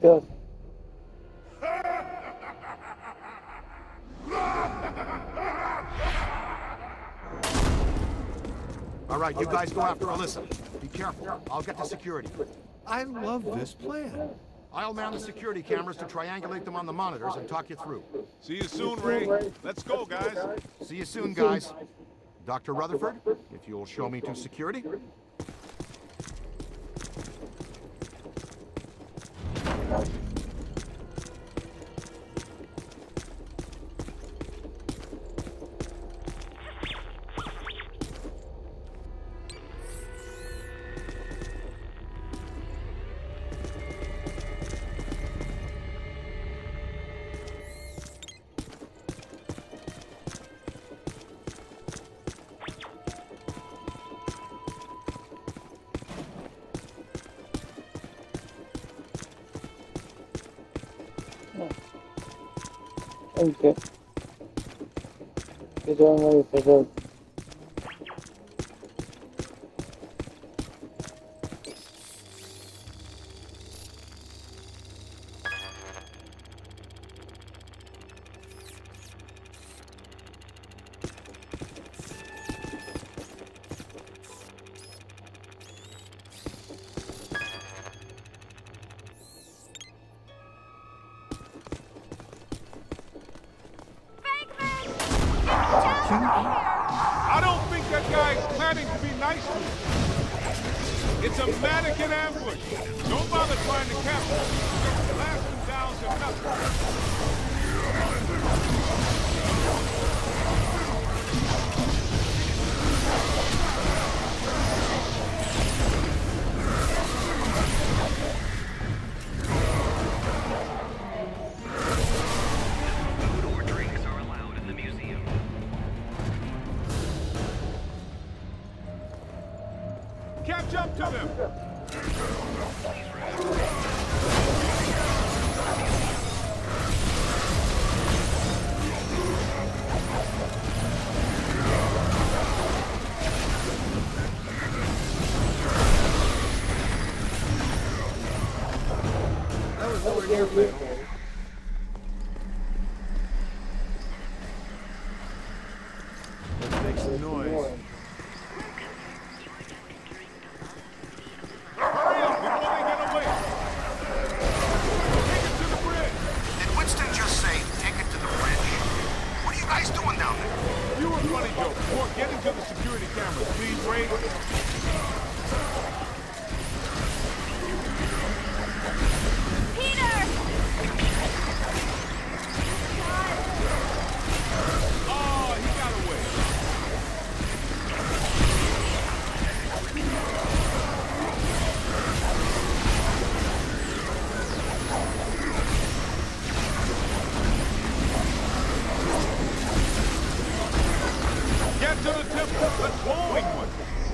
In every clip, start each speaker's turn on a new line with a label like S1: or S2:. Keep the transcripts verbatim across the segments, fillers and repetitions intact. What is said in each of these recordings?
S1: God.
S2: All right, you guys go after Alyssa. Be careful. I'll get to security.
S3: I love this plan.
S2: I'll man the security cameras to triangulate them on the monitors and talk you through.
S4: See you soon, Ray. Let's go, guys.
S2: See you soon, guys. Doctor Rutherford, if you'll show me to security.
S1: Okay. Good job, Rutherford.
S4: I don't think that guy's planning to be nice to you. It's a mannequin ambush. Don't bother trying to capture him. Blast him down to nothing. Catch up to them!
S3: That was nowhere near fatal.
S2: Let's make some noise.
S4: Hurry up before they get away! Take it to the bridge!
S2: Did Winston just say, take it to the bridge? What are you guys doing down there?
S4: You were funny, Joe. Before getting to the security cameras, please, Ray.
S5: Peter!
S4: Oh, he got away. Get to the temple, the glowing one.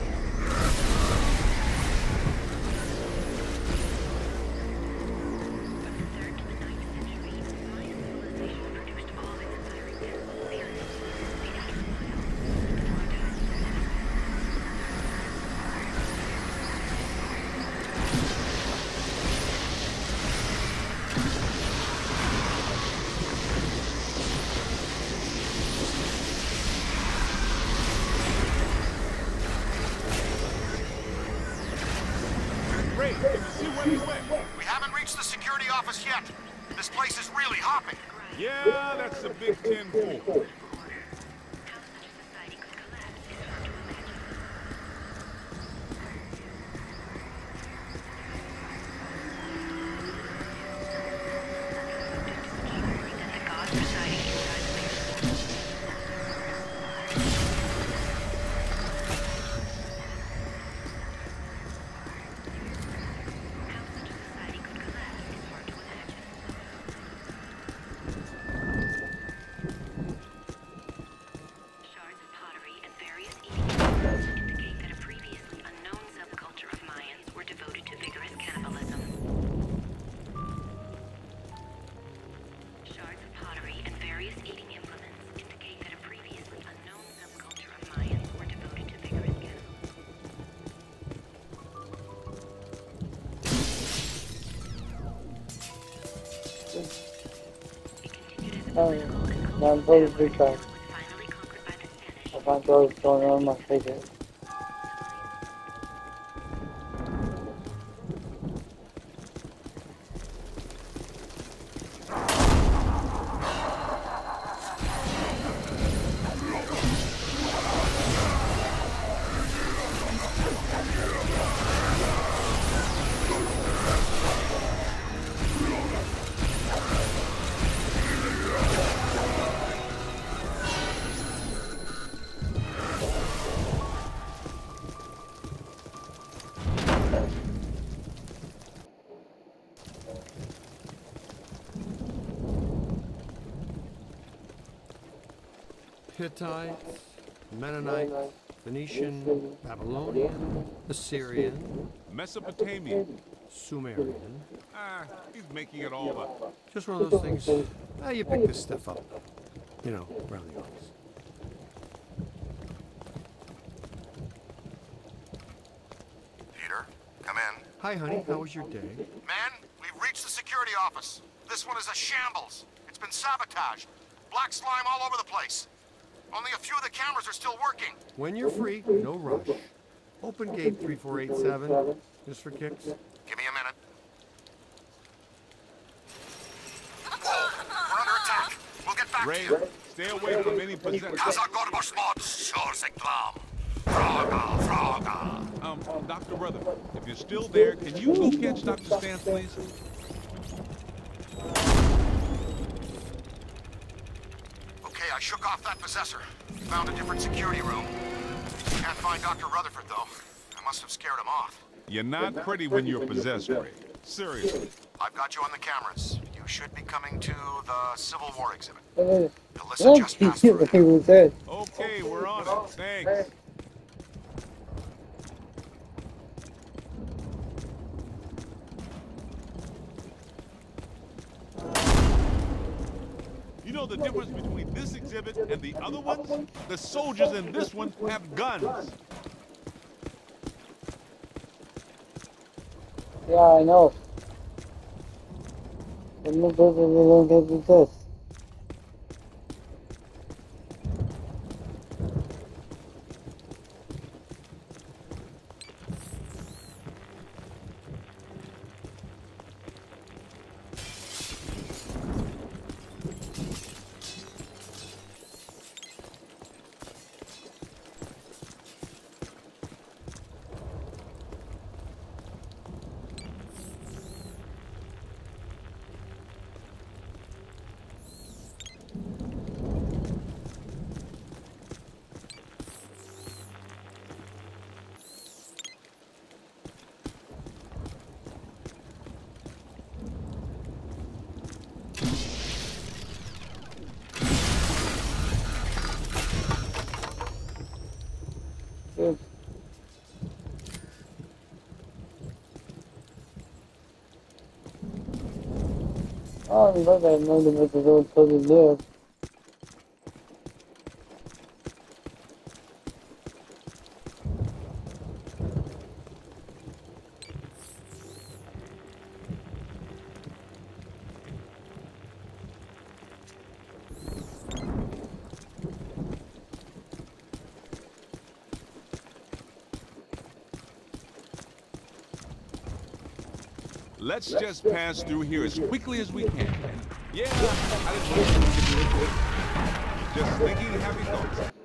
S4: Ray, can you see where he went?
S2: We haven't reached the security office yet. This place is really hopping.
S4: Yeah, that's the Big Ten fool.
S1: Oh, I'm totally free card. I found what was going on in my figure.
S3: Hittites, Mennonites, Phoenician, Babylonian, Assyrian,
S4: Mesopotamian.
S3: Sumerian.
S4: Ah, he's making it all up.
S3: Just one of those things. Ah, you pick this stuff up. You know, around the office.
S2: Peter, come in.
S3: Hi, honey. How was your day?
S2: Man, we've reached the security office. This one is a shambles. It's been sabotaged. Black slime all over the place. Only a few of the cameras are still working.
S3: When you're free, no rush. Open gate three four eight seven, just for kicks.
S2: Give me a minute. Whoa, we're under attack. We'll get back
S4: Ray,
S2: to you.
S4: stay away from any possession.
S2: Kasa Gorbos Mods, sure Zeklam. Fraga, Fraga.
S4: Um, Doctor Rutherford, if you're still there, can you go catch Doctor Stantz, please?
S2: Okay, I shook off that possessor. Found a different security room. Can't find Doctor Rutherford, though. I must have scared him off.
S4: You're not pretty when you're possessed, Ray. Seriously.
S2: I've got you on the cameras. You should be coming to the Civil War exhibit.
S1: Hey,
S2: Alyssa just passed through
S1: he was it.
S4: Okay, we're on it. Thanks. You know the difference between this exhibit and the other ones? The soldiers in this one have guns.
S1: Yeah, I know. The new building will don't exist. Good. Oh, I'm glad I know the method of totally there.
S4: Let's just pass through here as quickly as we can. Yeah, I didn't want to get Just thinking happy thoughts.